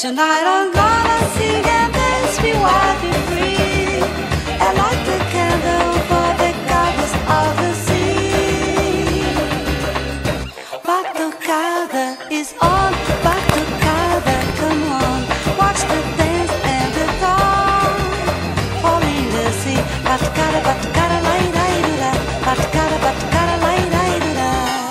Tonight I'm gonna sing and dance, be wild, be free, and light the candle for the goddess of the sea. Back together is on, back together, come on, watch the dance and the dawn, fall in the sea. Batukara, lai, lai, do-da, batukara, lai, lai, do-da.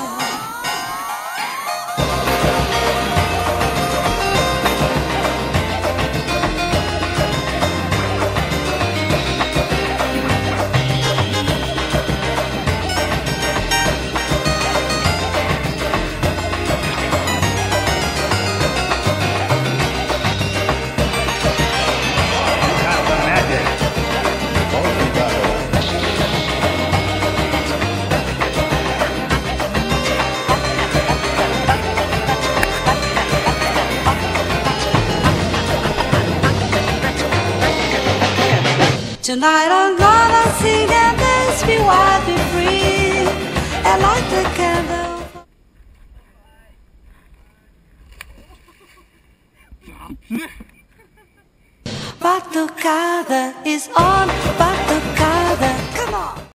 Tonight I'm gonna sing and dance, be wild, be free, and light the candle. Back together is on, back